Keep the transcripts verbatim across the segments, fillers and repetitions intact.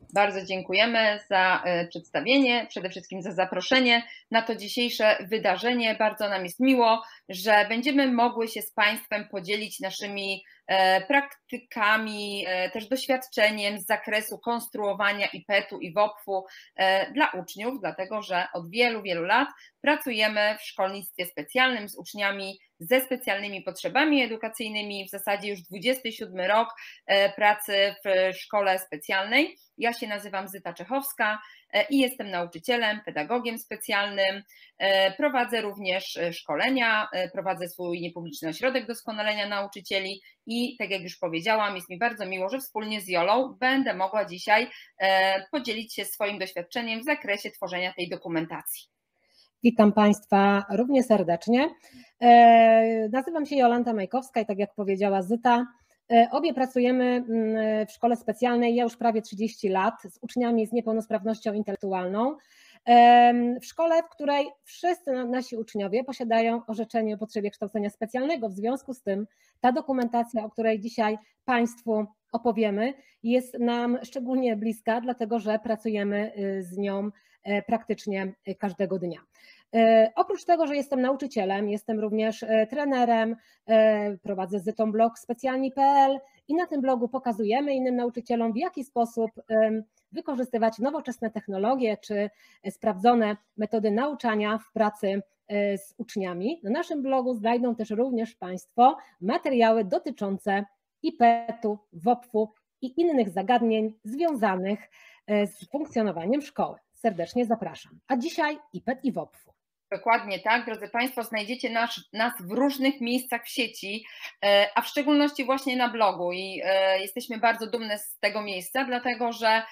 Bardzo dziękujemy za przedstawienie, przede wszystkim za zaproszenie na to dzisiejsze wydarzenie. Bardzo nam jest miło, że będziemy mogły się z Państwem podzielić naszymi praktykami, też doświadczeniem z zakresu konstruowania I P E T-u i W O P-u dla uczniów, dlatego że od wielu, wielu lat pracujemy w szkolnictwie specjalnym z uczniami ze specjalnymi potrzebami edukacyjnymi, w zasadzie już dwudziesty siódmy rok pracy w szkole specjalnej. Ja się nazywam Zyta Czechowska i jestem nauczycielem, pedagogiem specjalnym. Prowadzę również szkolenia, prowadzę swój niepubliczny ośrodek doskonalenia nauczycieli i tak jak już powiedziałam, jest mi bardzo miło, że wspólnie z Jolą będę mogła dzisiaj podzielić się swoim doświadczeniem w zakresie tworzenia tej dokumentacji. Witam Państwa równie serdecznie. Nazywam się Jolanta Majkowska i tak jak powiedziała Zyta, obie pracujemy w szkole specjalnej, ja już prawie trzydzieści lat, z uczniami z niepełnosprawnością intelektualną, w szkole, w której wszyscy nasi uczniowie posiadają orzeczenie o potrzebie kształcenia specjalnego. W związku z tym ta dokumentacja, o której dzisiaj Państwu opowiemy, jest nam szczególnie bliska, dlatego że pracujemy z nią praktycznie każdego dnia. Oprócz tego, że jestem nauczycielem, jestem również trenerem, prowadzę z Zytą blog specjalni kropka p l i na tym blogu pokazujemy innym nauczycielom, w jaki sposób wykorzystywać nowoczesne technologie czy sprawdzone metody nauczania w pracy z uczniami. Na naszym blogu znajdą też również Państwo materiały dotyczące I P E T-u, W O P-u i innych zagadnień związanych z funkcjonowaniem szkoły. Serdecznie zapraszam. A dzisiaj I P E T i W O P. Dokładnie tak, drodzy Państwo, znajdziecie nas, nas w różnych miejscach w sieci, a w szczególności właśnie na blogu i jesteśmy bardzo dumne z tego miejsca, dlatego że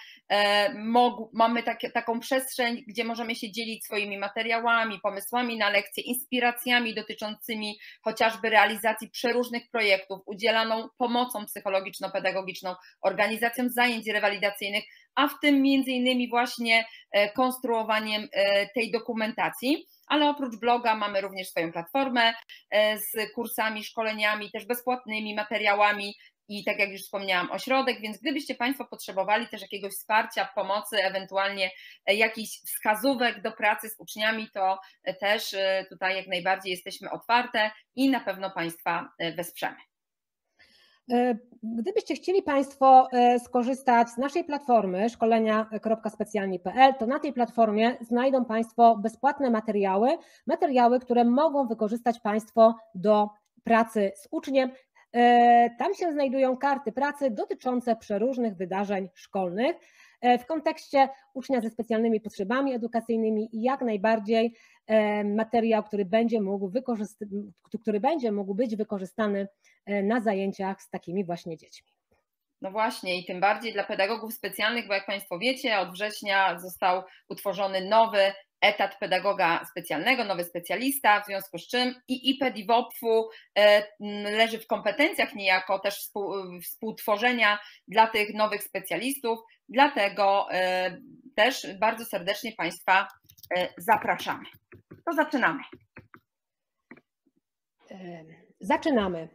mamy takie, taką przestrzeń, gdzie możemy się dzielić swoimi materiałami, pomysłami na lekcje, inspiracjami dotyczącymi chociażby realizacji przeróżnych projektów, udzielaną pomocą psychologiczno-pedagogiczną, organizacją zajęć rewalidacyjnych, a w tym między innymi właśnie konstruowaniem tej dokumentacji. Ale oprócz bloga mamy również swoją platformę z kursami, szkoleniami, też bezpłatnymi materiałami i tak jak już wspomniałam, ośrodek, więc gdybyście Państwo potrzebowali też jakiegoś wsparcia, pomocy, ewentualnie jakichś wskazówek do pracy z uczniami, to też tutaj jak najbardziej jesteśmy otwarte i na pewno Państwa wesprzemy. Gdybyście chcieli Państwo skorzystać z naszej platformy szkolenia kropka specjalni kropka p l, to na tej platformie znajdą Państwo bezpłatne materiały, materiały, które mogą wykorzystać Państwo do pracy z uczniem. Tam się znajdują karty pracy dotyczące przeróżnych wydarzeń szkolnych. W kontekście ucznia ze specjalnymi potrzebami edukacyjnymi jak najbardziej materiał, który będzie mógł, który będzie mógł być wykorzystany na zajęciach z takimi właśnie dziećmi. No właśnie i tym bardziej dla pedagogów specjalnych, bo jak Państwo wiecie, od września został utworzony nowy etat pedagoga specjalnego, nowy specjalista, w związku z czym i I P E T i W O P-u leży w kompetencjach niejako też współ, współtworzenia dla tych nowych specjalistów, dlatego też bardzo serdecznie Państwa zapraszamy. To zaczynamy. Zaczynamy.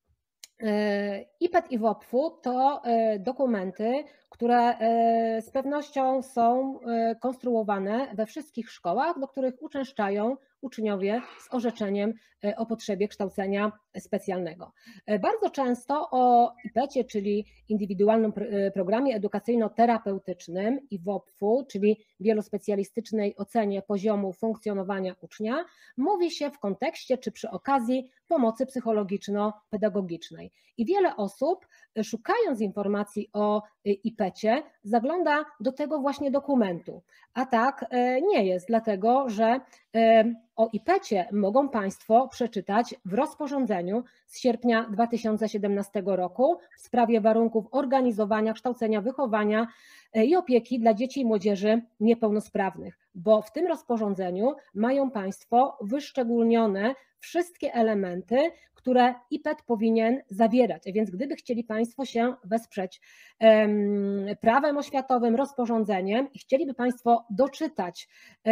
I P E T i W O P to dokumenty, które z pewnością są konstruowane we wszystkich szkołach, do których uczęszczają uczniowie z orzeczeniem o potrzebie kształcenia specjalnego. Bardzo często o I P E T-cie, czyli indywidualnym programie edukacyjno-terapeutycznym i W O P-u, czyli wielospecjalistycznej ocenie poziomu funkcjonowania ucznia, mówi się w kontekście czy przy okazji pomocy psychologiczno-pedagogicznej. I wiele osób, szukając informacji o I P E T-cie, zagląda do tego właśnie dokumentu. A tak nie jest, dlatego że o I P E T-cie mogą Państwo przeczytać w rozporządzeniu z sierpnia dwa tysiące siedemnastego roku w sprawie warunków organizowania, kształcenia, wychowania i opieki dla dzieci i młodzieży niepełnosprawnych, bo w tym rozporządzeniu mają Państwo wyszczególnione wszystkie elementy, które I P E T powinien zawierać. A więc gdyby chcieli Państwo się wesprzeć prawem oświatowym, rozporządzeniem i chcieliby Państwo doczytać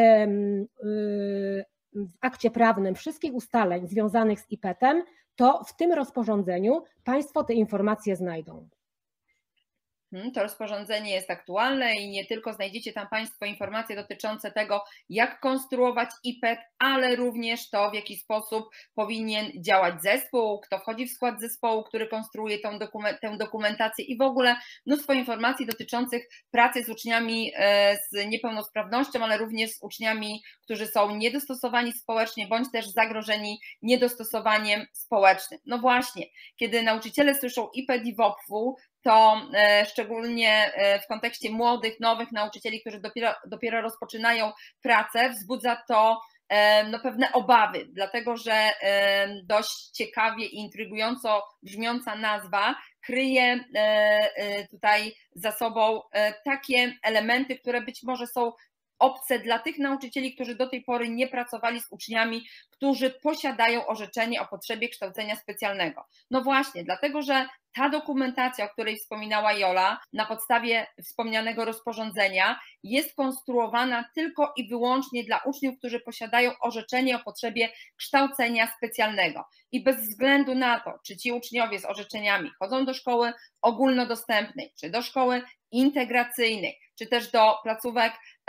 w akcie prawnym wszystkich ustaleń związanych z I P E T-em, to w tym rozporządzeniu Państwo te informacje znajdą. To rozporządzenie jest aktualne i nie tylko znajdziecie tam Państwo informacje dotyczące tego, jak konstruować I P E T, ale również to, w jaki sposób powinien działać zespół, kto wchodzi w skład zespołu, który konstruuje tą, dokument, tę dokumentację i w ogóle mnóstwo informacji dotyczących pracy z uczniami z niepełnosprawnością, ale również z uczniami, którzy są niedostosowani społecznie, bądź też zagrożeni niedostosowaniem społecznym. No właśnie, kiedy nauczyciele słyszą I P E T i W O P F u, to szczególnie w kontekście młodych, nowych nauczycieli, którzy dopiero, dopiero rozpoczynają pracę, wzbudza to no, pewne obawy, dlatego że dość ciekawie i intrygująco brzmiąca nazwa kryje tutaj za sobą takie elementy, które być może są obce dla tych nauczycieli, którzy do tej pory nie pracowali z uczniami, którzy posiadają orzeczenie o potrzebie kształcenia specjalnego. No właśnie, dlatego że ta dokumentacja, o której wspominała Jola, na podstawie wspomnianego rozporządzenia jest konstruowana tylko i wyłącznie dla uczniów, którzy posiadają orzeczenie o potrzebie kształcenia specjalnego. I bez względu na to, czy ci uczniowie z orzeczeniami chodzą do szkoły ogólnodostępnej, czy do szkoły integracyjnej, czy też do placówek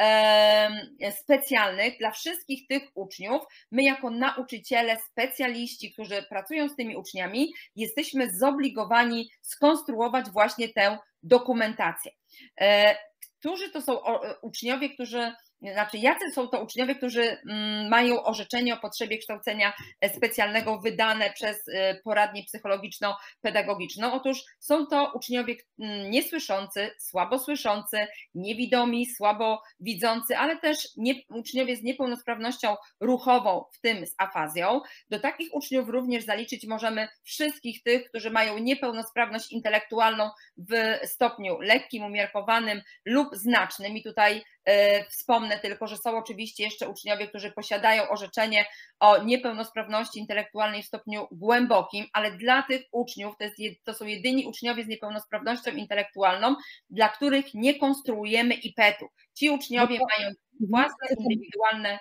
specjalnych, dla wszystkich tych uczniów my jako nauczyciele, specjaliści, którzy pracują z tymi uczniami, jesteśmy zobligowani skonstruować właśnie tę dokumentację. Którzy to są uczniowie, którzy Znaczy, jacy są to uczniowie, którzy mają orzeczenie o potrzebie kształcenia specjalnego wydane przez poradnię psychologiczno-pedagogiczną? Otóż są to uczniowie niesłyszący, słabosłyszący, niewidomi, słabowidzący, ale też nie, uczniowie z niepełnosprawnością ruchową, w tym z afazją. Do takich uczniów również zaliczyć możemy wszystkich tych, którzy mają niepełnosprawność intelektualną w stopniu lekkim, umiarkowanym lub znacznym. I tutaj wspomnę tylko, że są oczywiście jeszcze uczniowie, którzy posiadają orzeczenie o niepełnosprawności intelektualnej w stopniu głębokim, ale dla tych uczniów, to, jest, to są jedyni uczniowie z niepełnosprawnością intelektualną, dla których nie konstruujemy I P E T u. Ci uczniowie no to, mają własne, indywidualne...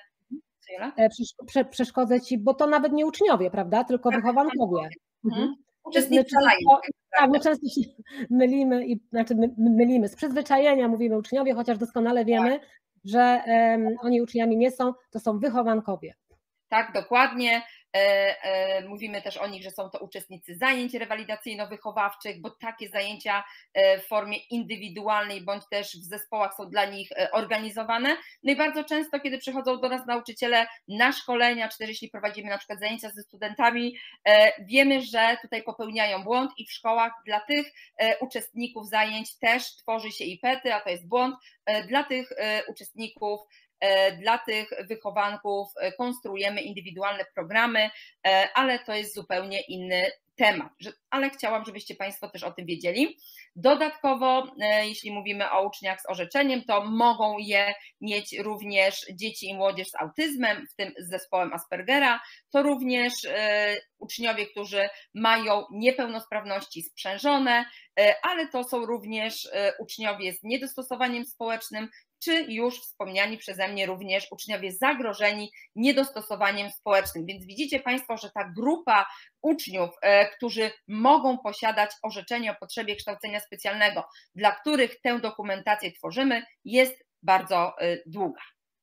Przeszkodzę Ci, bo to nawet nie uczniowie, prawda, tylko tak, wychowankowie. Mhm. Uczestnicy zajęć. Tak, my często się mylimy, i, znaczy my, mylimy, z przyzwyczajenia mówimy uczniowie, chociaż doskonale wiemy, tak, że um, oni uczniami nie są, to są wychowankowie. Tak, dokładnie. Mówimy też o nich, że są to uczestnicy zajęć rewalidacyjno-wychowawczych, bo takie zajęcia w formie indywidualnej bądź też w zespołach są dla nich organizowane. No i bardzo często, kiedy przychodzą do nas nauczyciele na szkolenia, czy też jeśli prowadzimy na przykład zajęcia ze studentami, wiemy, że tutaj popełniają błąd i w szkołach dla tych uczestników zajęć też tworzy się I P E T y, a to jest błąd. Dla tych uczestników, dla tych wychowanków konstruujemy indywidualne programy, ale to jest zupełnie inny temat, ale chciałam, żebyście Państwo też o tym wiedzieli. Dodatkowo, jeśli mówimy o uczniach z orzeczeniem, to mogą je mieć również dzieci i młodzież z autyzmem, w tym z zespołem Aspergera, to również uczniowie, którzy mają niepełnosprawności sprzężone, ale to są również uczniowie z niedostosowaniem społecznym, czy już wspomniani przeze mnie również uczniowie zagrożeni niedostosowaniem społecznym. Więc widzicie Państwo, że ta grupa uczniów, którzy mogą posiadać orzeczenie o potrzebie kształcenia specjalnego, dla których tę dokumentację tworzymy, jest bardzo długa.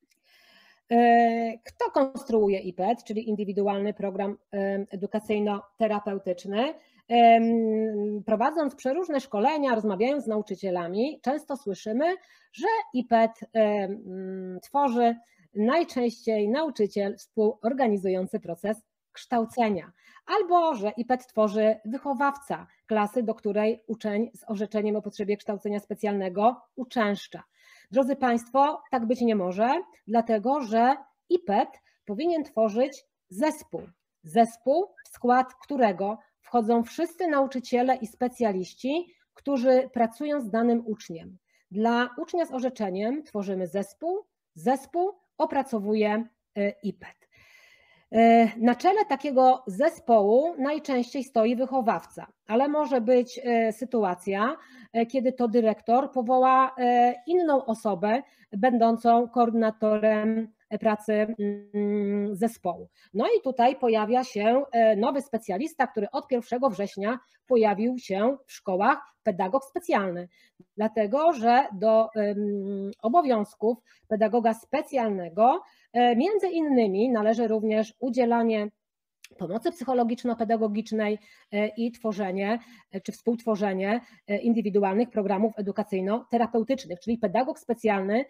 Kto konstruuje I P E T, czyli indywidualny program edukacyjno-terapeutyczny? Prowadząc przeróżne szkolenia, rozmawiając z nauczycielami, często słyszymy, że I P E T tworzy najczęściej nauczyciel współorganizujący proces kształcenia, albo że I P E T tworzy wychowawca klasy, do której uczeń z orzeczeniem o potrzebie kształcenia specjalnego uczęszcza. Drodzy Państwo, tak być nie może, dlatego że I P E T powinien tworzyć zespół, zespół, w skład którego wchodzą wszyscy nauczyciele i specjaliści, którzy pracują z danym uczniem. Dla ucznia z orzeczeniem tworzymy zespół, zespół opracowuje I P E T. Na czele takiego zespołu najczęściej stoi wychowawca, ale może być sytuacja, kiedy to dyrektor powoła inną osobę będącą koordynatorem pracy zespołu. No i tutaj pojawia się nowy specjalista, który od pierwszego września pojawił się w szkołach, pedagog specjalny, dlatego że do obowiązków pedagoga specjalnego między innymi należy również udzielanie pomocy psychologiczno-pedagogicznej i tworzenie czy współtworzenie indywidualnych programów edukacyjno-terapeutycznych, czyli pedagog specjalny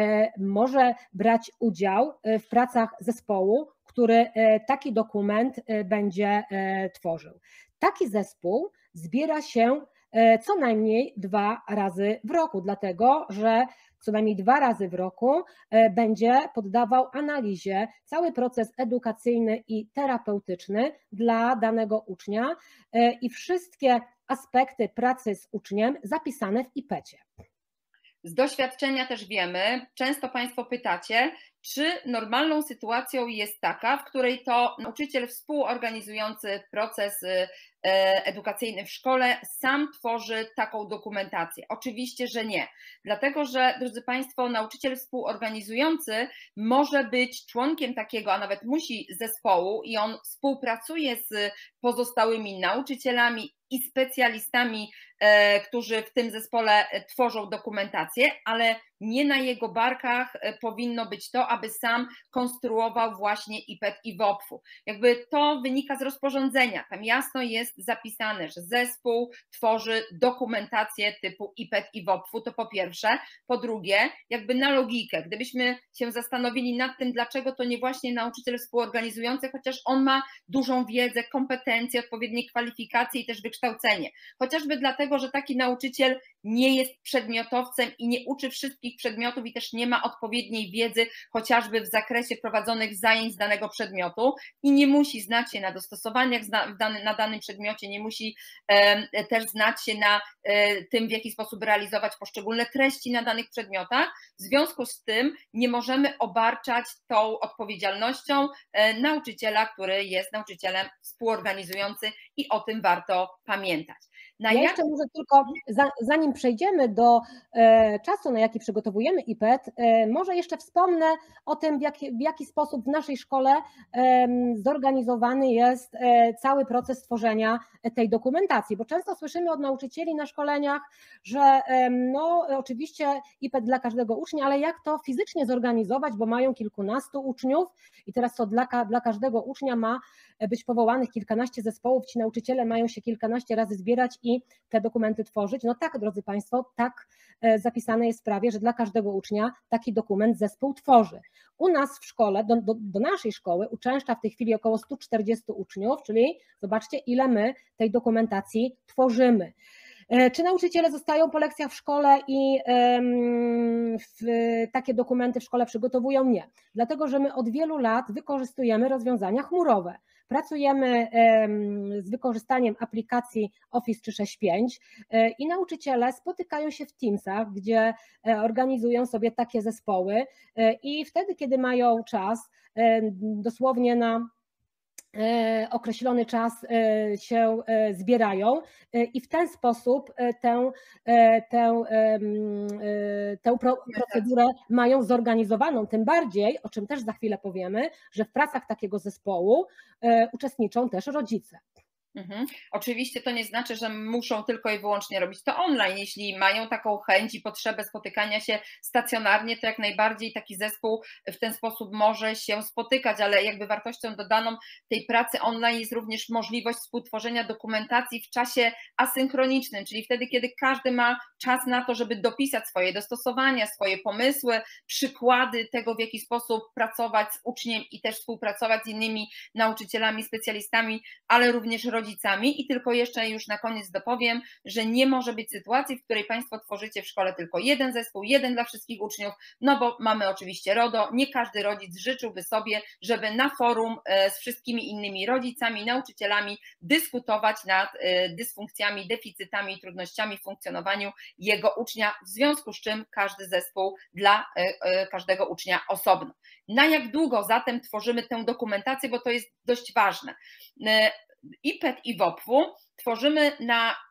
może brać udział w pracach zespołu, który taki dokument będzie tworzył. Taki zespół zbiera się co najmniej dwa razy w roku, dlatego że co najmniej dwa razy w roku będzie poddawał analizie cały proces edukacyjny i terapeutyczny dla danego ucznia i wszystkie aspekty pracy z uczniem zapisane w I P E C-ie. Z doświadczenia też wiemy, często Państwo pytacie, czy normalną sytuacją jest taka, w której to nauczyciel współorganizujący proces edukacyjny w szkole sam tworzy taką dokumentację? Oczywiście, że nie. Dlatego, że, drodzy Państwo, nauczyciel współorganizujący może być członkiem takiego, a nawet musi, zespołu i on współpracuje z pozostałymi nauczycielami i specjalistami, którzy w tym zespole tworzą dokumentację, ale nie na jego barkach powinno być to, aby sam konstruował właśnie I P E C i W O P F-u. Jakby to wynika z rozporządzenia, tam jasno jest zapisane, że zespół tworzy dokumentację typu I P E C i W O P F-u, to po pierwsze. Po drugie, jakby na logikę, gdybyśmy się zastanowili nad tym, dlaczego to nie właśnie nauczyciel współorganizujący, chociaż on ma dużą wiedzę, kompetencje, odpowiednie kwalifikacje i też wykształcenie. Chociażby dlatego, że taki nauczyciel nie jest przedmiotowcem i nie uczy wszystkich przedmiotów i też nie ma odpowiedniej wiedzy, chociażby w zakresie prowadzonych zajęć z danego przedmiotu i nie musi znać się na dostosowaniach na danym przedmiocie, nie musi też znać się na tym, w jaki sposób realizować poszczególne treści na danych przedmiotach. W związku z tym nie możemy obarczać tą odpowiedzialnością nauczyciela, który jest nauczycielem współorganizujący i o tym warto pamiętać. Na ja jak... jeszcze może tylko, zanim przejdziemy do czasu, na jaki przygotowujemy I P E C, może jeszcze wspomnę o tym, w jaki, w jaki sposób w naszej szkole zorganizowany jest cały proces tworzenia tej dokumentacji, bo często słyszymy od nauczycieli na szkoleniach, że no oczywiście I P E C dla każdego ucznia, ale jak to fizycznie zorganizować, bo mają kilkunastu uczniów i teraz to dla, dla każdego ucznia ma być powołanych kilkanaście zespołów, ci nauczyciele mają się kilkanaście razy zbierać i te dokumenty tworzyć. No tak, drodzy Państwo, tak zapisane jest w prawie, że dla każdego ucznia taki dokument zespół tworzy. U nas w szkole, do, do, do naszej szkoły uczęszcza w tej chwili około stu czterdziestu uczniów, czyli zobaczcie, ile my tej dokumentacji tworzymy. Czy nauczyciele zostają po lekcjach w szkole i w takie dokumenty w szkole przygotowują? Nie, dlatego że my od wielu lat wykorzystujemy rozwiązania chmurowe. Pracujemy z wykorzystaniem aplikacji Office trzysta sześćdziesiąt pięć i nauczyciele spotykają się w Teamsach, gdzie organizują sobie takie zespoły i wtedy, kiedy mają czas, dosłownie na określony czas się zbierają i w ten sposób tę, tę, tę procedurę mają zorganizowaną, tym bardziej, o czym też za chwilę powiemy, że w pracach takiego zespołu uczestniczą też rodzice. Mhm. Oczywiście to nie znaczy, że muszą tylko i wyłącznie robić to online. Jeśli mają taką chęć i potrzebę spotykania się stacjonarnie, to jak najbardziej taki zespół w ten sposób może się spotykać, ale jakby wartością dodaną tej pracy online jest również możliwość współtworzenia dokumentacji w czasie asynchronicznym, czyli wtedy, kiedy każdy ma czas na to, żeby dopisać swoje dostosowania, swoje pomysły, przykłady tego, w jaki sposób pracować z uczniem i też współpracować z innymi nauczycielami, specjalistami, ale również rodzicami. I tylko jeszcze już na koniec dopowiem, że nie może być sytuacji, w której Państwo tworzycie w szkole tylko jeden zespół, jeden dla wszystkich uczniów, no bo mamy oczywiście RODO, nie każdy rodzic życzyłby sobie, żeby na forum z wszystkimi innymi rodzicami, nauczycielami dyskutować nad dysfunkcjami, deficytami i trudnościami w funkcjonowaniu jego ucznia, w związku z czym każdy zespół dla każdego ucznia osobno. Na jak długo zatem tworzymy tę dokumentację, bo to jest dość ważne. I P E C i W O P F-u tworzymy na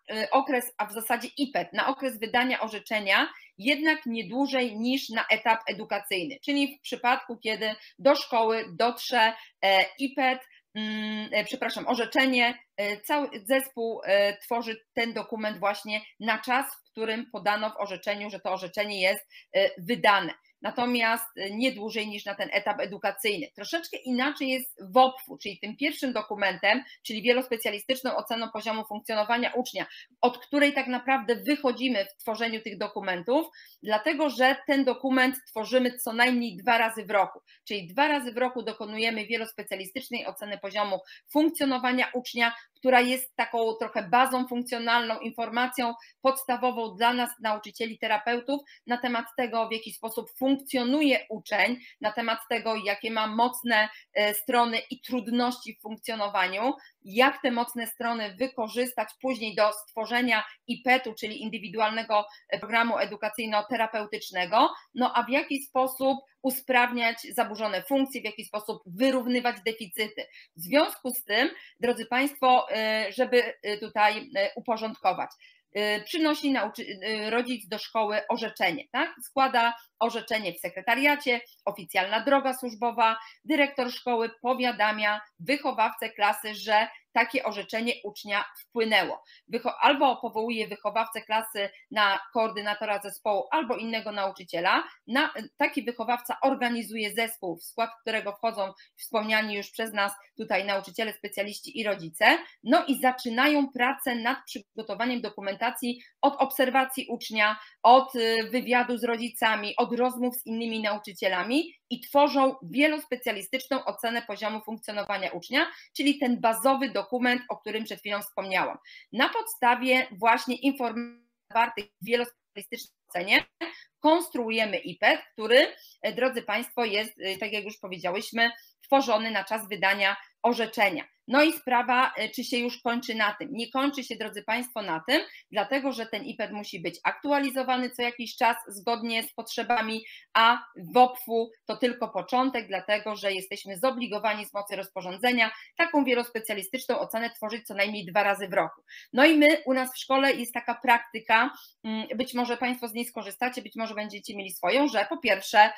okres, a w zasadzie I P E T, na okres wydania orzeczenia, jednak nie dłużej niż na etap edukacyjny, czyli w przypadku, kiedy do szkoły dotrze I P E T, przepraszam, orzeczenie, cały zespół tworzy ten dokument właśnie na czas, w którym podano w orzeczeniu, że to orzeczenie jest wydane. Natomiast nie dłużej niż na ten etap edukacyjny. Troszeczkę inaczej jest w O P F u, czyli tym pierwszym dokumentem, czyli wielospecjalistyczną oceną poziomu funkcjonowania ucznia, od której tak naprawdę wychodzimy w tworzeniu tych dokumentów, dlatego że ten dokument tworzymy co najmniej dwa razy w roku, czyli dwa razy w roku dokonujemy wielospecjalistycznej oceny poziomu funkcjonowania ucznia, która jest taką trochę bazą funkcjonalną, informacją podstawową dla nas, nauczycieli, terapeutów, na temat tego, w jaki sposób funkcjonuje uczeń, na temat tego, jakie ma mocne strony i trudności w funkcjonowaniu, jak te mocne strony wykorzystać później do stworzenia I P E T u, czyli indywidualnego programu edukacyjno-terapeutycznego, no a w jaki sposób usprawniać zaburzone funkcje, w jaki sposób wyrównywać deficyty. W związku z tym, drodzy Państwo, żeby tutaj uporządkować, przynosi rodzic do szkoły orzeczenie, tak? Składa orzeczenie w sekretariacie, oficjalna droga służbowa, dyrektor szkoły powiadamia wychowawcę klasy, że takie orzeczenie ucznia wpłynęło. Albo powołuje wychowawcę klasy na koordynatora zespołu, albo innego nauczyciela. Na, taki wychowawca organizuje zespół, w skład którego wchodzą wspomniani już przez nas tutaj nauczyciele, specjaliści i rodzice. No i zaczynają pracę nad przygotowaniem dokumentacji od obserwacji ucznia, od wywiadu z rodzicami, od rozmów z innymi nauczycielami i tworzą wielospecjalistyczną ocenę poziomu funkcjonowania ucznia, czyli ten bazowy dokument, o którym przed chwilą wspomniałam. Na podstawie właśnie informacji zawartych w wielospecjalistycznej ocenie konstruujemy I P E T, który, drodzy Państwo, jest, tak jak już powiedziałyśmy, tworzony na czas wydania orzeczenia. No i sprawa, czy się już kończy na tym? Nie kończy się, drodzy Państwo, na tym, dlatego że ten I P E T musi być aktualizowany co jakiś czas zgodnie z potrzebami, a w O P F u to tylko początek, dlatego że jesteśmy zobligowani z mocy rozporządzenia taką wielospecjalistyczną ocenę tworzyć co najmniej dwa razy w roku. No i my, u nas w szkole jest taka praktyka, być może Państwo z niej skorzystacie, być może będziecie mieli swoją, że po pierwsze,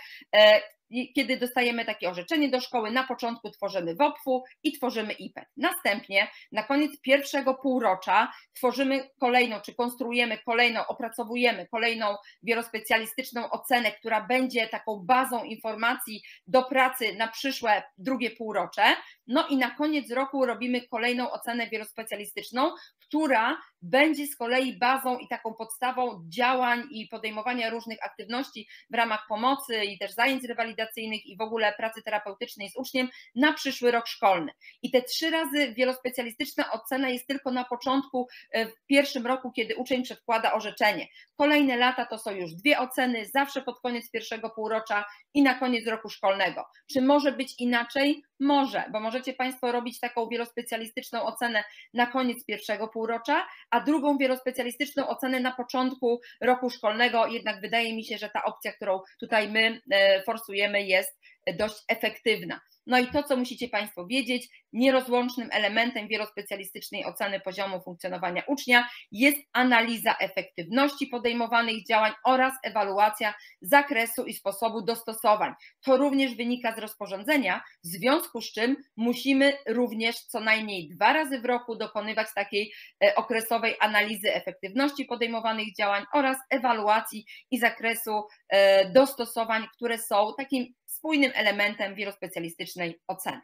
kiedy dostajemy takie orzeczenie do szkoły, na początku tworzymy w O P F u i tworzymy I P E T. Następnie na koniec pierwszego półrocza tworzymy kolejną, czy konstruujemy kolejną, opracowujemy kolejną wielospecjalistyczną ocenę, która będzie taką bazą informacji do pracy na przyszłe drugie półrocze. No i na koniec roku robimy kolejną ocenę wielospecjalistyczną, która będzie z kolei bazą i taką podstawą działań i podejmowania różnych aktywności w ramach pomocy i też zajęć rewalidacyjnych i w ogóle pracy terapeutycznej z uczniem na przyszły rok szkolny. I te trzy razy wielospecjalistyczna ocena jest tylko na początku, w pierwszym roku, kiedy uczeń przedkłada orzeczenie. Kolejne lata to są już dwie oceny, zawsze pod koniec pierwszego półrocza i na koniec roku szkolnego. Czy może być inaczej? Może, bo możecie Państwo robić taką wielospecjalistyczną ocenę na koniec pierwszego półrocza, a drugą wielospecjalistyczną ocenę na początku roku szkolnego, jednak wydaje mi się, że ta opcja, którą tutaj my forsujemy, jest dość efektywna. No i to, co musicie Państwo wiedzieć, nierozłącznym elementem wielospecjalistycznej oceny poziomu funkcjonowania ucznia jest analiza efektywności podejmowanych działań oraz ewaluacja zakresu i sposobu dostosowań. To również wynika z rozporządzenia, w związku z czym musimy również co najmniej dwa razy w roku dokonywać takiej okresowej analizy efektywności podejmowanych działań oraz ewaluacji i zakresu dostosowań, które są takim spójnym elementem wielospecjalistycznej oceny.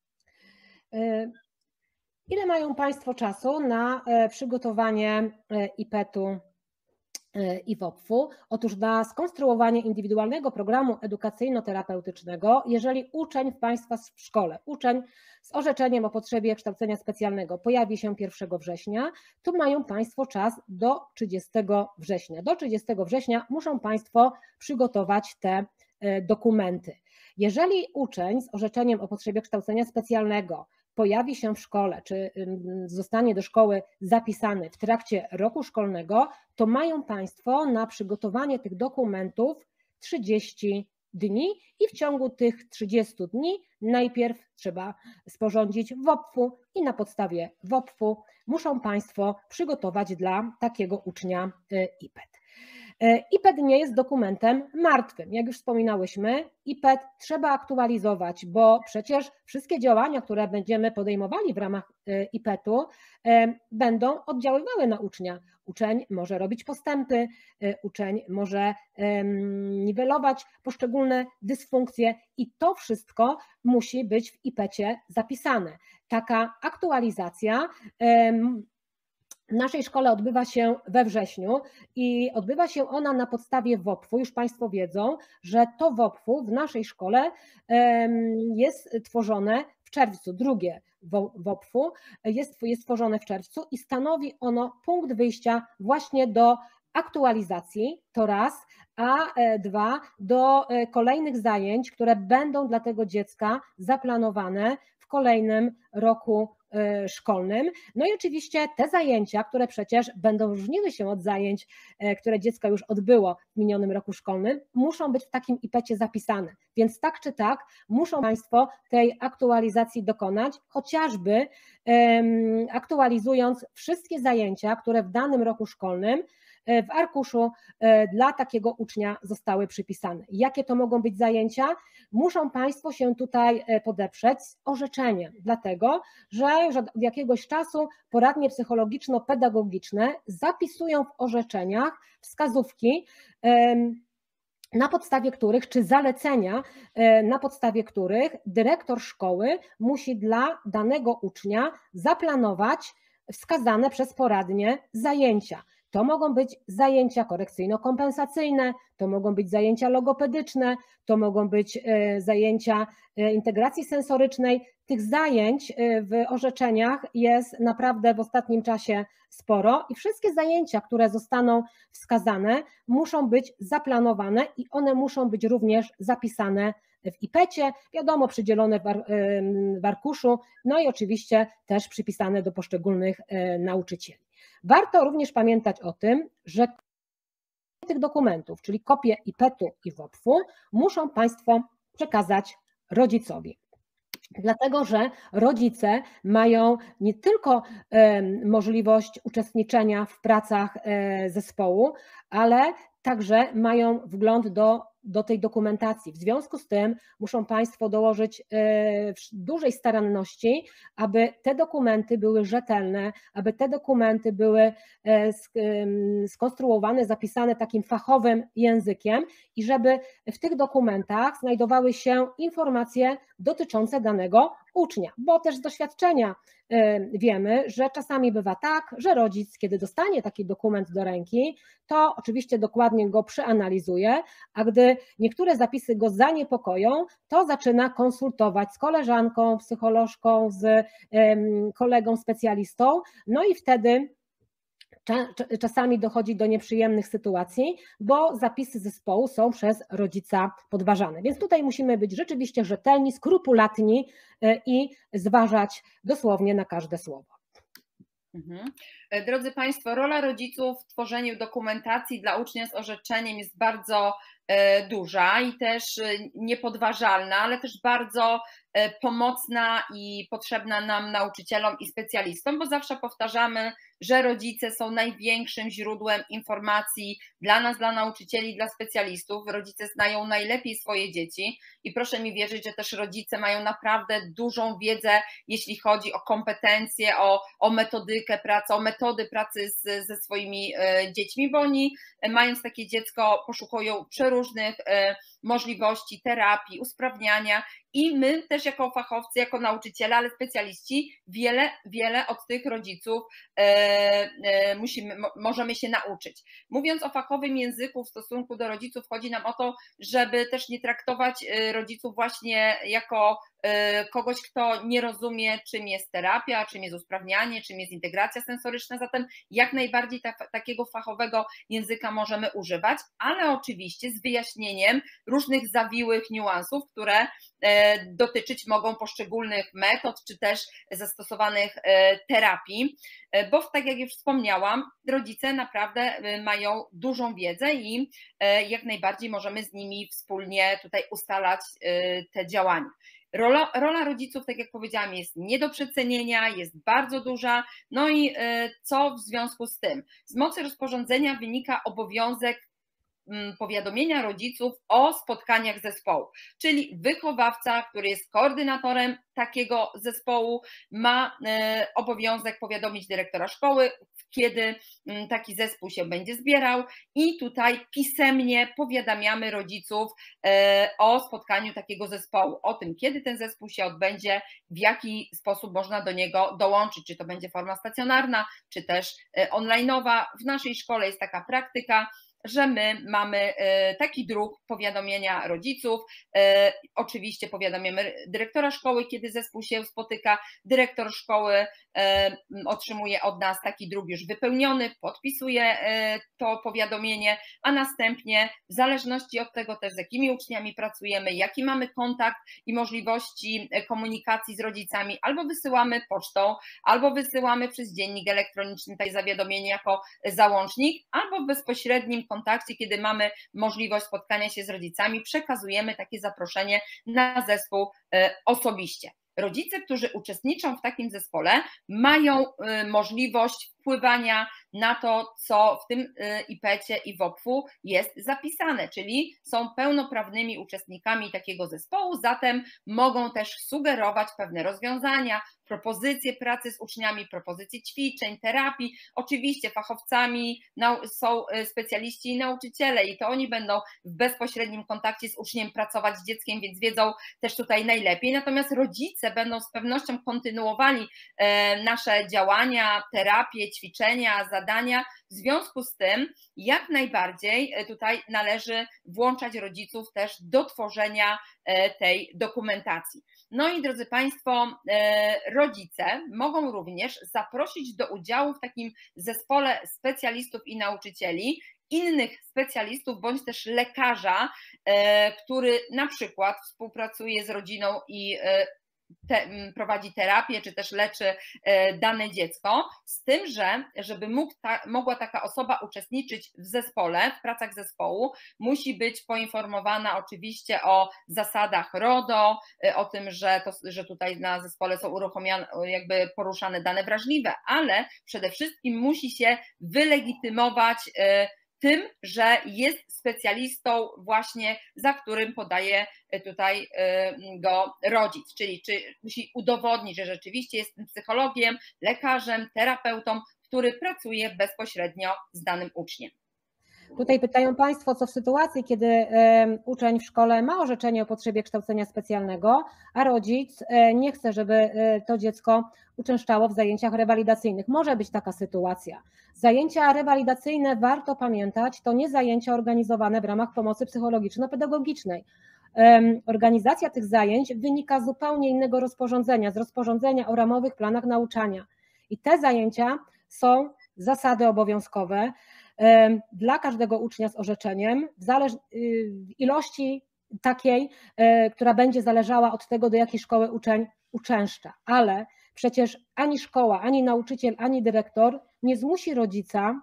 Ile mają Państwo czasu na przygotowanie I P E T u i W O P F u? Otóż na skonstruowanie indywidualnego programu edukacyjno-terapeutycznego, jeżeli uczeń w Państwa w szkole, uczeń z orzeczeniem o potrzebie kształcenia specjalnego pojawi się pierwszego września, to mają Państwo czas do trzydziestego września. Do trzydziestego września muszą Państwo przygotować te dokumenty. Jeżeli uczeń z orzeczeniem o potrzebie kształcenia specjalnego pojawi się w szkole, czy zostanie do szkoły zapisany w trakcie roku szkolnego, to mają Państwo na przygotowanie tych dokumentów trzydzieści dni i w ciągu tych trzydziestu dni najpierw trzeba sporządzić W O P F-u i na podstawie W O P F-u muszą Państwo przygotować dla takiego ucznia I P E T. I P E T nie jest dokumentem martwym. Jak już wspominałyśmy, I P E T trzeba aktualizować, bo przecież wszystkie działania, które będziemy podejmowali w ramach I P E T-u, będą oddziaływały na ucznia. Uczeń może robić postępy, uczeń może niwelować poszczególne dysfunkcje i to wszystko musi być w I P E T-cie zapisane. Taka aktualizacja w naszej szkole odbywa się we wrześniu i odbywa się ona na podstawie W O P F-u. Już Państwo wiedzą, że to W O P F-u w naszej szkole jest tworzone w czerwcu. Drugie W O P F-u jest, jest tworzone w czerwcu i stanowi ono punkt wyjścia właśnie do aktualizacji, to raz, a dwa, do kolejnych zajęć, które będą dla tego dziecka zaplanowane w kolejnym roku szkolnym. No i oczywiście te zajęcia, które przecież będą różniły się od zajęć, które dziecko już odbyło w minionym roku szkolnym, muszą być w takim I P E T-cie zapisane. Więc tak czy tak muszą Państwo tej aktualizacji dokonać, chociażby aktualizując wszystkie zajęcia, które w danym roku szkolnym w arkuszu dla takiego ucznia zostały przypisane. Jakie to mogą być zajęcia? Muszą Państwo się tutaj podeprzeć orzeczeniem, dlatego że już od jakiegoś czasu poradnie psychologiczno-pedagogiczne zapisują w orzeczeniach wskazówki, na podstawie których, czy zalecenia, na podstawie których dyrektor szkoły musi dla danego ucznia zaplanować wskazane przez poradnię zajęcia. To mogą być zajęcia korekcyjno-kompensacyjne, to mogą być zajęcia logopedyczne, to mogą być zajęcia integracji sensorycznej. Tych zajęć w orzeczeniach jest naprawdę w ostatnim czasie sporo i wszystkie zajęcia, które zostaną wskazane, muszą być zaplanowane i one muszą być również zapisane w I P E T-cie, wiadomo, przydzielone w arkuszu, no i oczywiście też przypisane do poszczególnych nauczycieli. Warto również pamiętać o tym, że tych dokumentów, czyli kopie I P E T-u i W O P F-u, muszą Państwo przekazać rodzicowi. Dlatego, że rodzice mają nie tylko możliwość uczestniczenia w pracach zespołu, ale także mają wgląd do do tej dokumentacji. W związku z tym muszą Państwo dołożyć dużej staranności, aby te dokumenty były rzetelne, aby te dokumenty były skonstruowane, zapisane takim fachowym językiem i żeby w tych dokumentach znajdowały się informacje dotyczące danego ucznia, bo też z doświadczenia wiemy, że czasami bywa tak, że rodzic, kiedy dostanie taki dokument do ręki, to oczywiście dokładnie go przeanalizuje, a gdy niektóre zapisy go zaniepokoją, to zaczyna konsultować z koleżanką, psycholożką, z kolegą specjalistą, no i wtedy czasami dochodzi do nieprzyjemnych sytuacji, bo zapisy zespołu są przez rodzica podważane. Więc tutaj musimy być rzeczywiście rzetelni, skrupulatni i zważać dosłownie na każde słowo. Mhm. Drodzy Państwo, rola rodziców w tworzeniu dokumentacji dla ucznia z orzeczeniem jest bardzo duża i też niepodważalna, ale też bardzo pomocna i potrzebna nam, nauczycielom i specjalistom, bo zawsze powtarzamy, że rodzice są największym źródłem informacji dla nas, dla nauczycieli, dla specjalistów. Rodzice znają najlepiej swoje dzieci i proszę mi wierzyć, że też rodzice mają naprawdę dużą wiedzę, jeśli chodzi o kompetencje, o, o metodykę pracy, o metody pracy z, ze swoimi dziećmi, bo oni, mając takie dziecko, poszukują przeróżnych możliwości terapii, usprawniania i my też jako fachowcy, jako nauczyciele, ale specjaliści wiele, wiele od tych rodziców musimy, możemy się nauczyć. Mówiąc o fachowym języku w stosunku do rodziców, chodzi nam o to, żeby też nie traktować rodziców właśnie jako kogoś, kto nie rozumie, czym jest terapia, czym jest usprawnianie, czym jest integracja sensoryczna, zatem jak najbardziej ta, takiego fachowego języka możemy używać, ale oczywiście z wyjaśnieniem różnych zawiłych niuansów, które dotyczyć mogą poszczególnych metod, czy też zastosowanych terapii, bo tak jak już wspomniałam, rodzice naprawdę mają dużą wiedzę i jak najbardziej możemy z nimi wspólnie tutaj ustalać te działania. Rola, rola rodziców, tak jak powiedziałam, jest nie do przecenienia, jest bardzo duża. No i co w związku z tym? Z mocy rozporządzenia wynika obowiązek powiadomienia rodziców o spotkaniach zespołu, czyli wychowawca, który jest koordynatorem takiego zespołu, ma obowiązek powiadomić dyrektora szkoły, kiedy taki zespół się będzie zbierał i tutaj pisemnie powiadamiamy rodziców o spotkaniu takiego zespołu, o tym, kiedy ten zespół się odbędzie, w jaki sposób można do niego dołączyć, czy to będzie forma stacjonarna, czy też online'owa. W naszej szkole jest taka praktyka, że my mamy taki druk powiadomienia rodziców, oczywiście powiadamiamy dyrektora szkoły, kiedy zespół się spotyka, dyrektor szkoły otrzymuje od nas taki druk już wypełniony, podpisuje to powiadomienie, a następnie w zależności od tego też, z jakimi uczniami pracujemy, jaki mamy kontakt i możliwości komunikacji z rodzicami, albo wysyłamy pocztą, albo wysyłamy przez dziennik elektroniczny takie zawiadomienie jako załącznik, albo w bezpośrednim kontakcie, kiedy mamy możliwość spotkania się z rodzicami, przekazujemy takie zaproszenie na zespół osobiście. Rodzice, którzy uczestniczą w takim zespole, mają możliwość wpływania na to, co w tym I P E-cie i W O P F-u jest zapisane, czyli są pełnoprawnymi uczestnikami takiego zespołu, zatem mogą też sugerować pewne rozwiązania, propozycje pracy z uczniami, propozycje ćwiczeń, terapii. Oczywiście fachowcami są specjaliści i nauczyciele i to oni będą w bezpośrednim kontakcie z uczniem pracować z dzieckiem, więc wiedzą też tutaj najlepiej, natomiast rodzice będą z pewnością kontynuowali nasze działania, terapie, ćwiczenia, zadania. W związku z tym jak najbardziej tutaj należy włączać rodziców też do tworzenia tej dokumentacji. No i drodzy Państwo, rodzice mogą również zaprosić do udziału w takim zespole specjalistów i nauczycieli innych specjalistów bądź też lekarza, który na przykład współpracuje z rodziną i Te, prowadzi terapię, czy też leczy dane dziecko, z tym, że żeby mógł ta, mogła taka osoba uczestniczyć w zespole, w pracach zespołu, musi być poinformowana oczywiście o zasadach RODO, o tym, że, to, że tutaj na zespole są uruchomione, jakby poruszane dane wrażliwe, ale przede wszystkim musi się wylegitymować tym, że jest specjalistą właśnie, za którym podaje tutaj go rodzic, czyli czy musi udowodnić, że rzeczywiście jest psychologiem, lekarzem, terapeutą, który pracuje bezpośrednio z danym uczniem. Tutaj pytają Państwo, co w sytuacji, kiedy uczeń w szkole ma orzeczenie o potrzebie kształcenia specjalnego, a rodzic nie chce, żeby to dziecko uczęszczało w zajęciach rewalidacyjnych. Może być taka sytuacja. Zajęcia rewalidacyjne, warto pamiętać, to nie zajęcia organizowane w ramach pomocy psychologiczno-pedagogicznej. Organizacja tych zajęć wynika z zupełnie innego rozporządzenia, z rozporządzenia o ramowych planach nauczania. I te zajęcia są zasady obowiązkowe dla każdego ucznia z orzeczeniem w, zależ- w ilości takiej, która będzie zależała od tego, do jakiej szkoły uczeń uczęszcza. Ale przecież ani szkoła, ani nauczyciel, ani dyrektor nie zmusi rodzica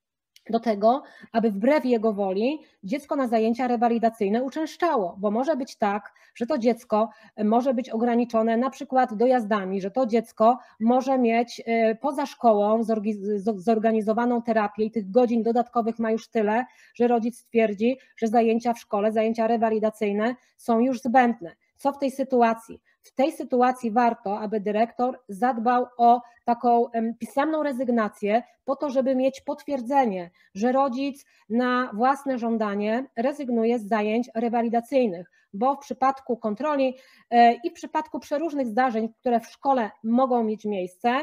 do tego, aby wbrew jego woli dziecko na zajęcia rewalidacyjne uczęszczało, bo może być tak, że to dziecko może być ograniczone na przykład dojazdami, że to dziecko może mieć poza szkołą zorganizowaną terapię i tych godzin dodatkowych ma już tyle, że rodzic stwierdzi, że zajęcia w szkole, zajęcia rewalidacyjne są już zbędne. Co w tej sytuacji? W tej sytuacji warto, aby dyrektor zadbał o taką pisemną rezygnację po to, żeby mieć potwierdzenie, że rodzic na własne żądanie rezygnuje z zajęć rewalidacyjnych, bo w przypadku kontroli i w przypadku przeróżnych zdarzeń, które w szkole mogą mieć miejsce,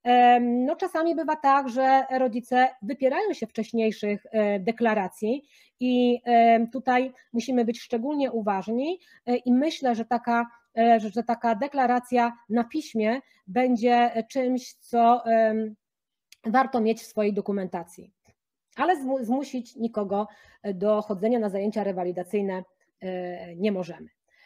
no czasami bywa tak, że rodzice wypierają się wcześniejszych deklaracji i tutaj musimy być szczególnie uważni i myślę, że taka że taka deklaracja na piśmie będzie czymś, co warto mieć w swojej dokumentacji. Ale zmusić nikogo do chodzenia na zajęcia rewalidacyjne nie możemy.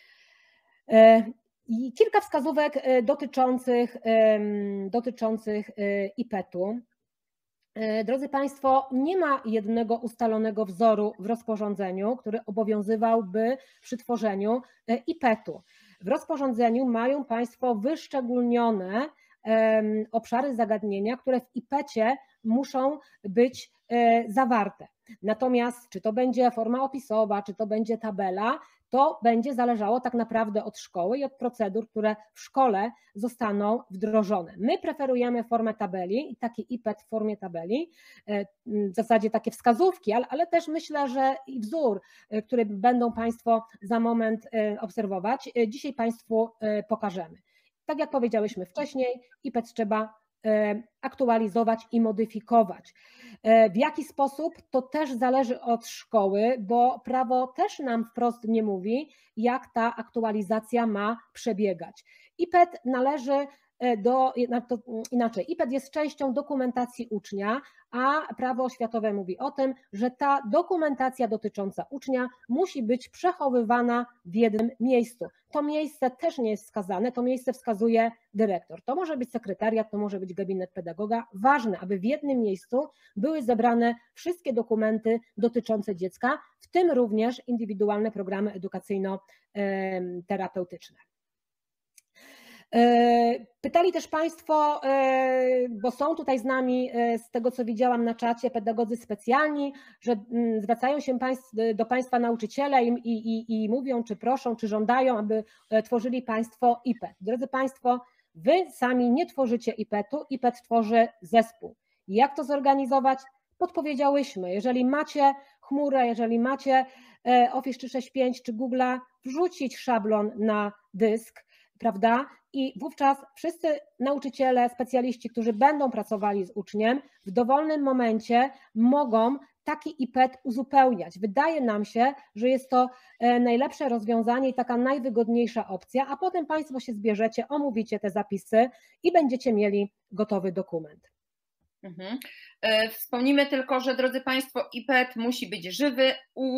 I kilka wskazówek dotyczących, dotyczących I P E T-u. Drodzy Państwo, nie ma jednego ustalonego wzoru w rozporządzeniu, który obowiązywałby przy tworzeniu I P E T-u. W rozporządzeniu mają Państwo wyszczególnione obszary zagadnienia, które w I P E T-cie muszą być zawarte. Natomiast czy to będzie forma opisowa, czy to będzie tabela, to będzie zależało tak naprawdę od szkoły i od procedur, które w szkole zostaną wdrożone. My preferujemy formę tabeli i taki I P E T w formie tabeli, w zasadzie takie wskazówki, ale, ale też myślę, że i wzór, który będą Państwo za moment obserwować, dzisiaj Państwu pokażemy. Tak jak powiedziałyśmy wcześniej, I P E T trzeba aktualizować i modyfikować. W jaki sposób, to też zależy od szkoły, bo prawo też nam wprost nie mówi, jak ta aktualizacja ma przebiegać. I P E T należy do, inaczej, I P E T jest częścią dokumentacji ucznia, a prawo oświatowe mówi o tym, że ta dokumentacja dotycząca ucznia musi być przechowywana w jednym miejscu. To miejsce też nie jest wskazane, to miejsce wskazuje dyrektor. To może być sekretariat, to może być gabinet pedagoga. Ważne, aby w jednym miejscu były zebrane wszystkie dokumenty dotyczące dziecka, w tym również indywidualne programy edukacyjno-terapeutyczne. Pytali też Państwo, bo są tutaj z nami, z tego co widziałam na czacie, pedagodzy specjalni, że zwracają się do Państwa nauczyciele i, i, i mówią, czy proszą, czy żądają, aby tworzyli Państwo I P E T. Drodzy Państwo, Wy sami nie tworzycie I P E T-u, I P E T tworzy zespół. Jak to zorganizować? Podpowiedziałyśmy, jeżeli macie chmurę, jeżeli macie Office trzysta sześćdziesiąt pięć czy Google'a, wrzucić szablon na dysk, prawda? I wówczas wszyscy nauczyciele, specjaliści, którzy będą pracowali z uczniem, w dowolnym momencie mogą taki I P E T uzupełniać. Wydaje nam się, że jest to najlepsze rozwiązanie i taka najwygodniejsza opcja, a potem Państwo się zbierzecie, omówicie te zapisy i będziecie mieli gotowy dokument. Mhm. Wspomnimy tylko, że drodzy Państwo, I P E T musi być żywy,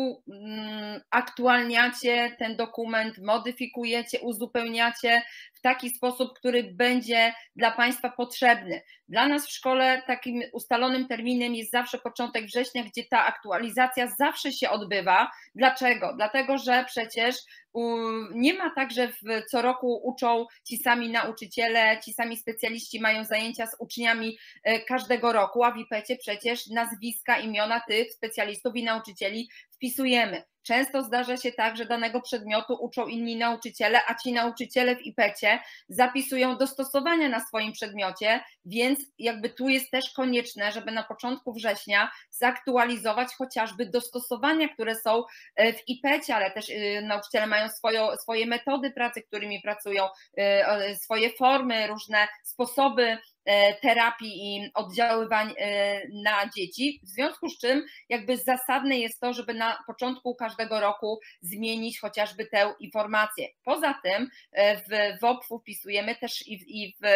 uaktualniacie ten dokument, modyfikujecie, uzupełniacie w taki sposób, który będzie dla Państwa potrzebny. Dla nas w szkole takim ustalonym terminem jest zawsze początek września, gdzie ta aktualizacja zawsze się odbywa. Dlaczego? Dlatego, że przecież nie ma tak, że co roku uczą ci sami nauczyciele, ci sami specjaliści mają zajęcia z uczniami każdego roku, a w I P E T-cie przecież nazwiska, imiona tych specjalistów i nauczycieli wpisujemy. Często zdarza się tak, że danego przedmiotu uczą inni nauczyciele, a ci nauczyciele w I P E T-cie zapisują dostosowania na swoim przedmiocie, więc jakby tu jest też konieczne, żeby na początku września zaktualizować chociażby dostosowania, które są w I P E T-cie, ale też nauczyciele mają swoje, swoje metody pracy, którymi pracują, swoje formy, różne sposoby terapii i oddziaływań na dzieci, w związku z czym jakby zasadne jest to, żeby na początku każdego roku zmienić chociażby tę informację. Poza tym w W O P F-u wpisujemy też i w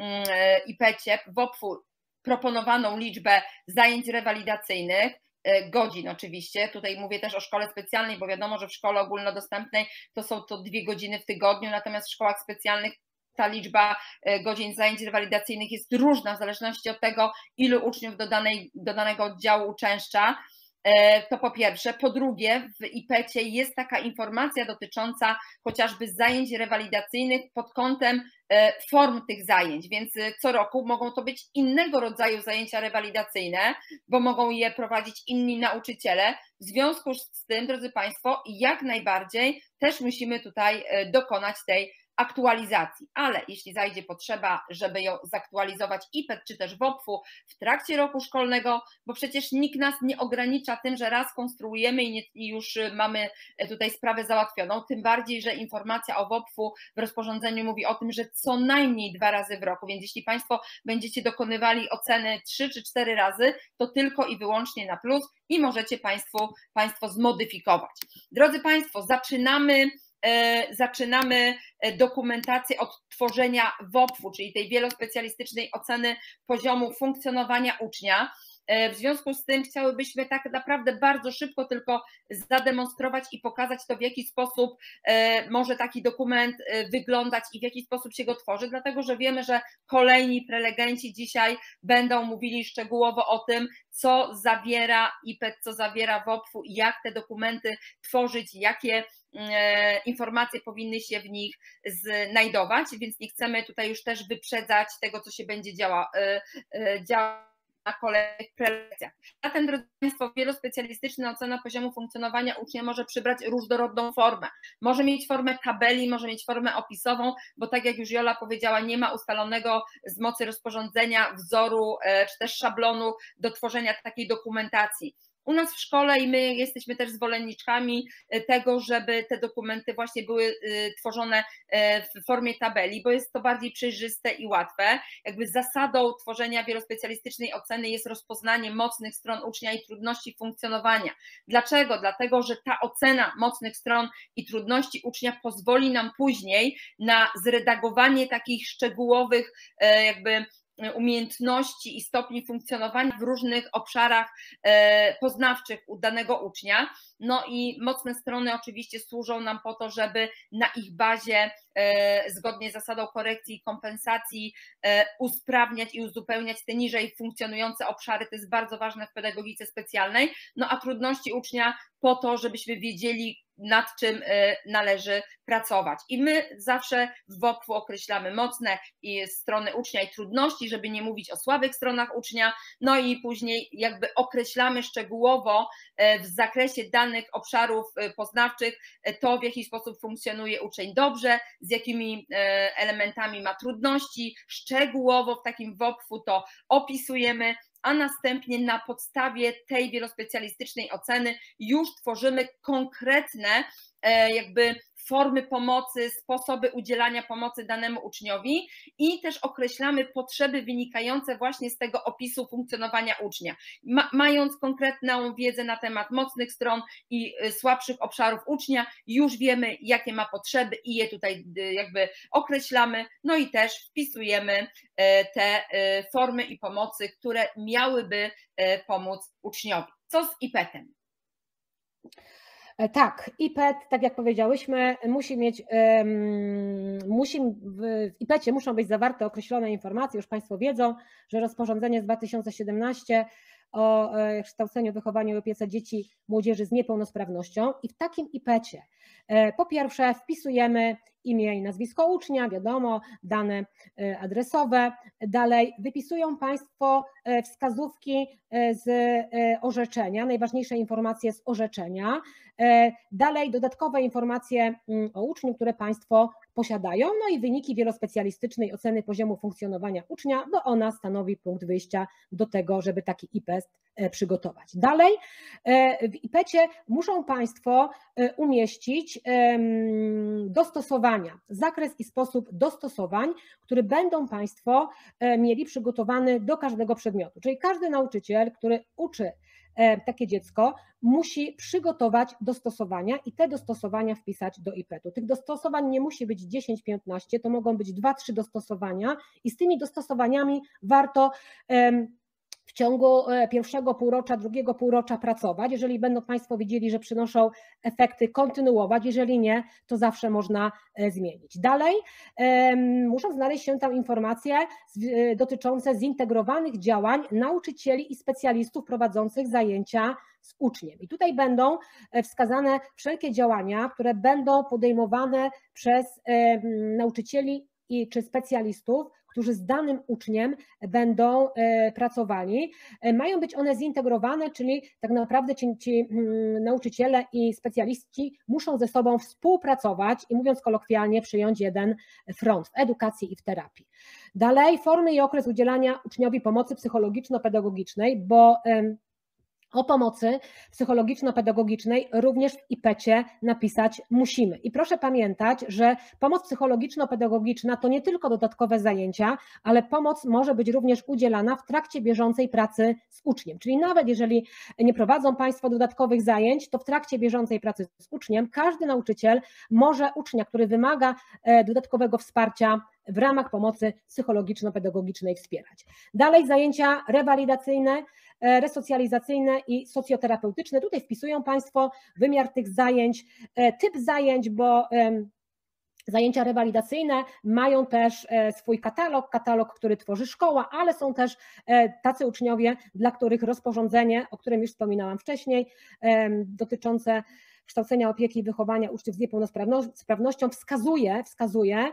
I P E T-cie w O P F-u proponowaną liczbę zajęć rewalidacyjnych, godzin oczywiście, tutaj mówię też o szkole specjalnej, bo wiadomo, że w szkole ogólnodostępnej to są to dwie godziny w tygodniu, natomiast w szkołach specjalnych ta liczba godzin zajęć rewalidacyjnych jest różna w zależności od tego, ilu uczniów do, danej, do danego oddziału uczęszcza. To po pierwsze. Po drugie, w I P E T-cie jest taka informacja dotycząca chociażby zajęć rewalidacyjnych pod kątem form tych zajęć, więc co roku mogą to być innego rodzaju zajęcia rewalidacyjne, bo mogą je prowadzić inni nauczyciele. W związku z tym, drodzy Państwo, jak najbardziej też musimy tutaj dokonać tej aktualizacji, ale jeśli zajdzie potrzeba, żeby ją zaktualizować I P E T czy też W O P F-u w trakcie roku szkolnego, bo przecież nikt nas nie ogranicza tym, że raz konstruujemy i, nie, i już mamy tutaj sprawę załatwioną, tym bardziej, że informacja o W O P F-u w rozporządzeniu mówi o tym, że co najmniej dwa razy w roku, więc jeśli Państwo będziecie dokonywali oceny trzy czy cztery razy, to tylko i wyłącznie na plus i możecie Państwo, Państwo zmodyfikować. Drodzy Państwo, zaczynamy Zaczynamy dokumentację od tworzenia W O P F-u, czyli tej wielospecjalistycznej oceny poziomu funkcjonowania ucznia. W związku z tym chciałybyśmy tak naprawdę bardzo szybko tylko zademonstrować i pokazać to, w jaki sposób może taki dokument wyglądać i w jaki sposób się go tworzy, dlatego że wiemy, że kolejni prelegenci dzisiaj będą mówili szczegółowo o tym, co zawiera I P E T, co zawiera W O P F u i jak te dokumenty tworzyć, jakie informacje powinny się w nich znajdować, więc nie chcemy tutaj już też wyprzedzać tego, co się będzie działo, działo na kolejnych prelekcjach. Zatem, drodzy Państwo, wielospecjalistyczna ocena poziomu funkcjonowania ucznia może przybrać różnorodną formę. Może mieć formę tabeli, może mieć formę opisową, bo tak jak już Jola powiedziała, nie ma ustalonego z mocy rozporządzenia wzoru czy też szablonu do tworzenia takiej dokumentacji. U nas w szkole i my jesteśmy też zwolenniczkami tego, żeby te dokumenty właśnie były tworzone w formie tabeli, bo jest to bardziej przejrzyste i łatwe. Jakby zasadą tworzenia wielospecjalistycznej oceny jest rozpoznanie mocnych stron ucznia i trudności funkcjonowania. Dlaczego? Dlatego, że ta ocena mocnych stron i trudności ucznia pozwoli nam później na zredagowanie takich szczegółowych jakby umiejętności i stopni funkcjonowania w różnych obszarach poznawczych u danego ucznia. No i mocne strony oczywiście służą nam po to, żeby na ich bazie zgodnie z zasadą korekcji i kompensacji usprawniać i uzupełniać te niżej funkcjonujące obszary. To jest bardzo ważne w pedagogice specjalnej. No a trudności ucznia po to, żebyśmy wiedzieli, nad czym należy pracować. I my zawsze w W O P F u określamy mocne strony ucznia i trudności, żeby nie mówić o słabych stronach ucznia, no i później jakby określamy szczegółowo w zakresie danych obszarów poznawczych to, w jaki sposób funkcjonuje uczeń dobrze, z jakimi elementami ma trudności, szczegółowo w takim W O P F u to opisujemy, a następnie na podstawie tej wielospecjalistycznej oceny już tworzymy konkretne jakby formy pomocy, sposoby udzielania pomocy danemu uczniowi i też określamy potrzeby wynikające właśnie z tego opisu funkcjonowania ucznia. Ma, mając konkretną wiedzę na temat mocnych stron i słabszych obszarów ucznia, już wiemy, jakie ma potrzeby i je tutaj jakby określamy, no i też wpisujemy te formy i pomocy, które miałyby pomóc uczniowi. Co z I P E T-em? Tak, I P E T, tak jak powiedziałyśmy, musi mieć, um, musi, w I P E T-ie muszą być zawarte określone informacje, już Państwo wiedzą, że rozporządzenie z dwa tysiące siedemnastego o kształceniu, wychowaniu i opiece dzieci, młodzieży z niepełnosprawnością i w takim I P E T-ie po pierwsze wpisujemy imię i nazwisko ucznia, wiadomo, dane adresowe. Dalej wypisują Państwo wskazówki z orzeczenia, najważniejsze informacje z orzeczenia. Dalej dodatkowe informacje o uczniu, które Państwo posiadają, no i wyniki wielospecjalistycznej oceny poziomu funkcjonowania ucznia, bo ona stanowi punkt wyjścia do tego, żeby taki I P E T przygotować. Dalej w I P E T-ie muszą Państwo umieścić dostosowania, zakres i sposób dostosowań, które będą Państwo mieli przygotowany do każdego przedmiotu. Czyli każdy nauczyciel, który uczy takie dziecko, musi przygotować dostosowania i te dostosowania wpisać do I P E T-u. Tych dostosowań nie musi być dziesięć piętnaście, to mogą być dwa trzy dostosowania i z tymi dostosowaniami warto w ciągu pierwszego półrocza, drugiego półrocza pracować. Jeżeli będą Państwo widzieli, że przynoszą efekty, kontynuować, jeżeli nie, to zawsze można zmienić. Dalej muszą znaleźć się tam informacje dotyczące zintegrowanych działań nauczycieli i specjalistów prowadzących zajęcia z uczniem. I tutaj będą wskazane wszelkie działania, które będą podejmowane przez nauczycieli i czy specjalistów, którzy z danym uczniem będą pracowali. Mają być one zintegrowane, czyli tak naprawdę ci, ci nauczyciele i specjaliści muszą ze sobą współpracować i mówiąc kolokwialnie przyjąć jeden front w edukacji i w terapii. Dalej formy i okres udzielania uczniowi pomocy psychologiczno-pedagogicznej, bo o pomocy psychologiczno-pedagogicznej również w I P E T-ie napisać musimy. I proszę pamiętać, że pomoc psychologiczno-pedagogiczna to nie tylko dodatkowe zajęcia, ale pomoc może być również udzielana w trakcie bieżącej pracy z uczniem. Czyli nawet jeżeli nie prowadzą Państwo dodatkowych zajęć, to w trakcie bieżącej pracy z uczniem każdy nauczyciel może ucznia, który wymaga dodatkowego wsparcia, w ramach pomocy psychologiczno-pedagogicznej wspierać. Dalej zajęcia rewalidacyjne, resocjalizacyjne i socjoterapeutyczne. Tutaj wpisują Państwo wymiar tych zajęć, typ zajęć, bo zajęcia rewalidacyjne mają też swój katalog, katalog, który tworzy szkoła, ale są też tacy uczniowie, dla których rozporządzenie, o którym już wspominałam wcześniej, dotyczące kształcenia, opieki i wychowania uczniów z niepełnosprawnością wskazuje, wskazuje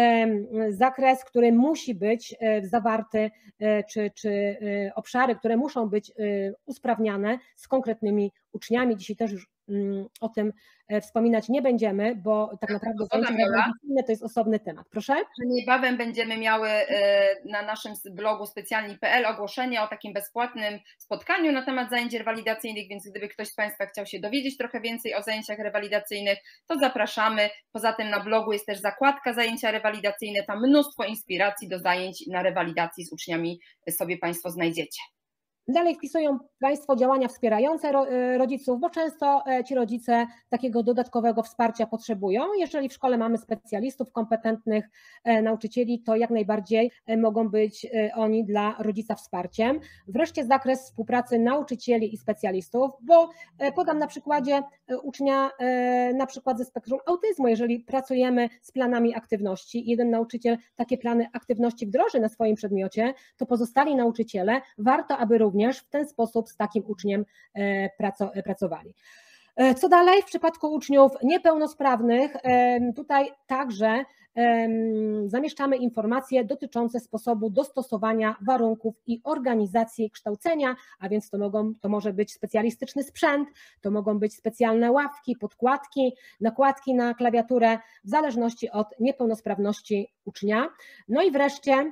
zakres, który musi być zawarty, czy, czy obszary, które muszą być usprawniane z konkretnymi uczniami. Dzisiaj też już o tym wspominać nie będziemy, bo tak naprawdę zajęcia rewalidacyjne to jest osobny temat. Proszę? Niebawem będziemy miały na naszym blogu specjalni kropka p l ogłoszenie o takim bezpłatnym spotkaniu na temat zajęć rewalidacyjnych, więc gdyby ktoś z Państwa chciał się dowiedzieć trochę więcej o zajęciach rewalidacyjnych, to zapraszamy. Poza tym na blogu jest też zakładka zajęcia rewalidacyjne, tam mnóstwo inspiracji do zajęć na rewalidacji z uczniami sobie Państwo znajdziecie. Dalej wpisują Państwo działania wspierające rodziców, bo często ci rodzice takiego dodatkowego wsparcia potrzebują. Jeżeli w szkole mamy specjalistów, kompetentnych nauczycieli, to jak najbardziej mogą być oni dla rodzica wsparciem. Wreszcie zakres współpracy nauczycieli i specjalistów, bo podam na przykładzie ucznia na przykład ze spektrum autyzmu. Jeżeli pracujemy z planami aktywności, jeden nauczyciel takie plany aktywności wdroży na swoim przedmiocie, to pozostali nauczyciele warto, aby również również w ten sposób z takim uczniem pracowali. Co dalej? W przypadku uczniów niepełnosprawnych tutaj także zamieszczamy informacje dotyczące sposobu dostosowania warunków i organizacji kształcenia, a więc to, mogą, to może być specjalistyczny sprzęt, to mogą być specjalne ławki, podkładki, nakładki na klawiaturę w zależności od niepełnosprawności ucznia. No i wreszcie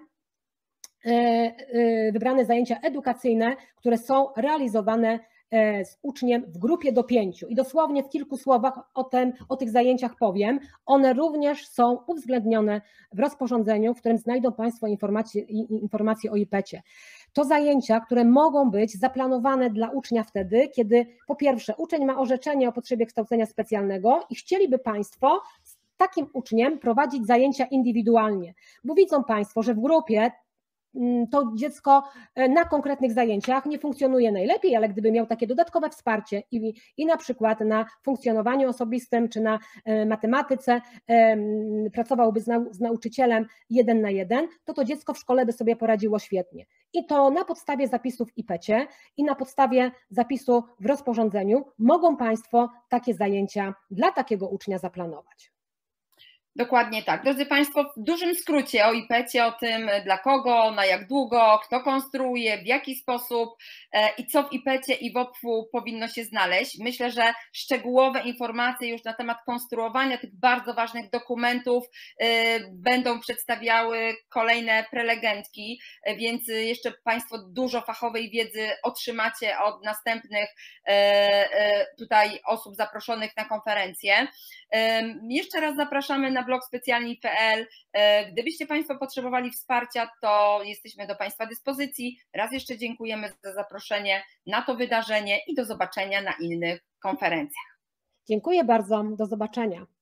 wybrane zajęcia edukacyjne, które są realizowane z uczniem w grupie do pięciu. I dosłownie w kilku słowach o, tym, o tych zajęciach powiem. One również są uwzględnione w rozporządzeniu, w którym znajdą Państwo informacje, informacje o I P E-cie. To zajęcia, które mogą być zaplanowane dla ucznia wtedy, kiedy po pierwsze uczeń ma orzeczenie o potrzebie kształcenia specjalnego i chcieliby Państwo z takim uczniem prowadzić zajęcia indywidualnie, bo widzą Państwo, że w grupie to dziecko na konkretnych zajęciach nie funkcjonuje najlepiej, ale gdyby miał takie dodatkowe wsparcie i, i na przykład na funkcjonowaniu osobistym czy na matematyce pracowałby z, nau, z nauczycielem jeden na jeden, to to dziecko w szkole by sobie poradziło świetnie. I to na podstawie zapisów w I P E-cie i na podstawie zapisu w rozporządzeniu mogą Państwo takie zajęcia dla takiego ucznia zaplanować. Dokładnie tak. Drodzy Państwo, w dużym skrócie o I P E-cie, o tym dla kogo, na jak długo, kto konstruuje, w jaki sposób i co w I P E-cie i w O P F-u powinno się znaleźć. Myślę, że szczegółowe informacje już na temat konstruowania tych bardzo ważnych dokumentów będą przedstawiały kolejne prelegentki, więc jeszcze Państwo dużo fachowej wiedzy otrzymacie od następnych tutaj osób zaproszonych na konferencję. Jeszcze raz zapraszamy na blog specjalni kropka p l. Gdybyście Państwo potrzebowali wsparcia, to jesteśmy do Państwa dyspozycji. Raz jeszcze dziękujemy za zaproszenie na to wydarzenie i do zobaczenia na innych konferencjach. Dziękuję bardzo, do zobaczenia.